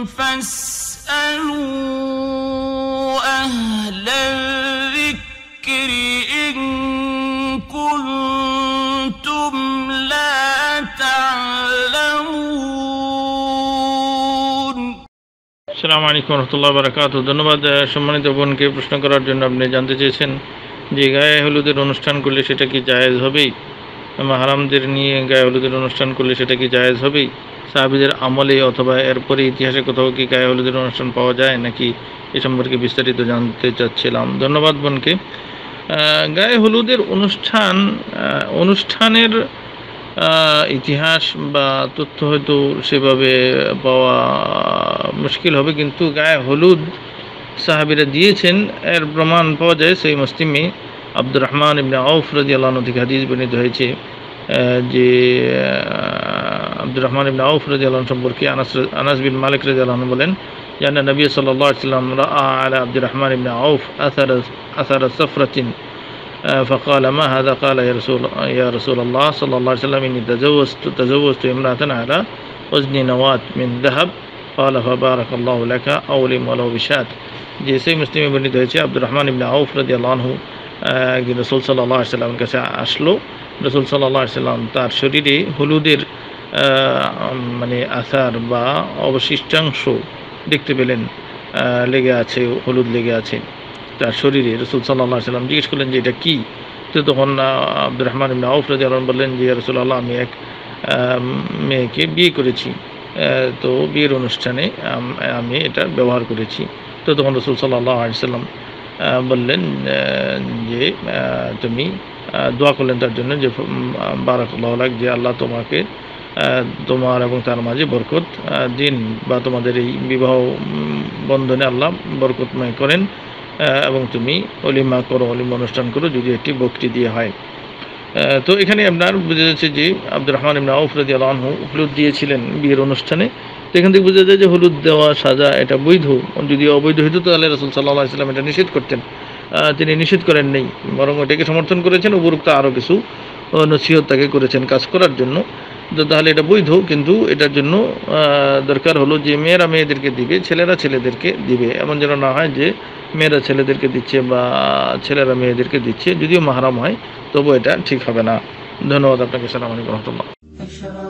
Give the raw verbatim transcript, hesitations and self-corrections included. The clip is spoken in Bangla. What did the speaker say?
فاسألوا أهل الذكر إن كنتم لا تعلمون আসসালামু আলাইকুম ওয়া রাহমাতুল্লাহি ওয়া বারাকাতুহু। ধন্যবাদ সম্মানিত বোনকে প্রশ্ন করার জন্য। আপনি জানতে চেয়েছেন যে গায়ে হলুদের অনুষ্ঠান করলে সেটা কি জায়েজ হবে? মাহরামদের নিয়ে গায়ে হলুদের অনুষ্ঠান করলে সেটা কি জায়েজ হবে? সাহাবীদের আমলে অথবা এরপরে ইতিহাসে কোথাও কি গায়ে হলুদের অনুষ্ঠান পাওয়া যায় নাকি, এ সম্পর্কে বিস্তারিত জানতে চাচ্ছিলাম। ধন্যবাদ বোনকে। গায়ে হলুদের অনুষ্ঠান অনুষ্ঠানের ইতিহাস বা তথ্য হয়তো সেভাবে পাওয়া মুশকিল হবে, কিন্তু গায়ে হলুদ সাহাবীরা দিয়েছেন এর প্রমাণ পাওয়া যায়। সেই মুসলিমে আব্দুর রহমান ইবনে আউফ রাদিয়াল্লাহু আনহু থেকে হাদিস বর্ণিত হয়েছে যে আব্দুর রহমান ইবনে আউফ রাদিয়াল্লাহু আনহু সম্পর্কে আনাস আনাস বিন মালিক রাদিয়াল্লাহু আনহু বলেন যে নবী সাল্লাল্লাহু আলাইহি ওয়াসাল্লাম রাআ আলা আব্দুর রহমান ইবনে আউফ আসার আসার সাফরাতিন فقال ما هذا؟ قال يا رسول يا رسول الله صلى الله عليه وسلم إني تزوجت تزوجت امرأة على وزن نواة من ذهب قال فبارك الله لك أولم ولو بشات। যে সেই মুসলিমে বর্ণিত হয়েছে আব্দুর রহমান ইবনে আউফ রাদিয়াল্লাহু আনহু একদিন রাসূল সাল্লাল্লাহু আলাইহি ওয়াসাল্লামের কাছে আসলো। রাসূল সাল্লাল্লাহু আলাইহি ওয়াসাল্লাম তার শরীরে হলুদের মানে আসার বা অবশিষ্টাংশ দেখতে পেলেন, লেগে আছে, হলুদ লেগে আছে তার শরীরে। রাসূল সাল্লাল্লাহু আলাইহি ওয়াসাল্লাম জিজ্ঞেস করলেন যে এটা কি? তো তখন আব্দুর রহমান ইবনে আউফ রাদিয়াল্লাহু আনহু বললেন যে ইয়া রাসূলুল্লাহ, আমি এক মেয়েকে বিয়ে করেছি, তো বিয়ের অনুষ্ঠানে আমি এটা ব্যবহার করেছি। তো তখন রাসূল সাল্লাল্লাহু আলাইহি ওয়াসাল্লাম বললেন যে তুমি দোয়া করলেন তার জন্য যে বারাকাল্লাহু লাক, যে আল্লাহ তোমাকে তোমার এবং তার মাঝে বরকত দিন, বা তোমাদের এই বিবাহ বন্ধনে আল্লাহ বরকতময় করেন এবং তুমি অলিমা করো, অলিমা অনুষ্ঠান করো, যদি একটি বকরি দিয়ে হয়। তো এখানে আপনার বোঝা যাচ্ছে যে আব্দুর রহমান ইবনে আউফ রাদিয়াল্লাহু আনহু হলুদ দিয়েছিলেন বিয়ের অনুষ্ঠানে। তো এখান থেকে বোঝা যায় যে হলুদ দেওয়া সাজা এটা বৈধ। যদি অবৈধ হতো তাহলে রাসূল সাল্লাল্লাহু আলাইহি ওয়াসাল্লাম এটা নিষেধ করতেন। তিনি নিষেধ করেন নেই, বরং ওটাকে সমর্থন করেছেন, উপরোক্ত আরও কিছু নসিহত তাকে করেছেন কাজ করার জন্য। তো তাহলে এটা বৈধ, কিন্তু এটার জন্য দরকার হলো যে মেয়েরা মেয়েদেরকে দিবে, ছেলেরা ছেলেদেরকে দিবে। এমন যেন না হয় যে মেয়েরা ছেলেদেরকে দিচ্ছে বা ছেলেরা মেয়েদেরকে দিচ্ছে, যদিও মাহরাম হয় তবু এটা ঠিক হবে না। ধন্যবাদ আপনাকে। আসসালামু আলাইকুম ওয়া রাহমাতুল্লাহ।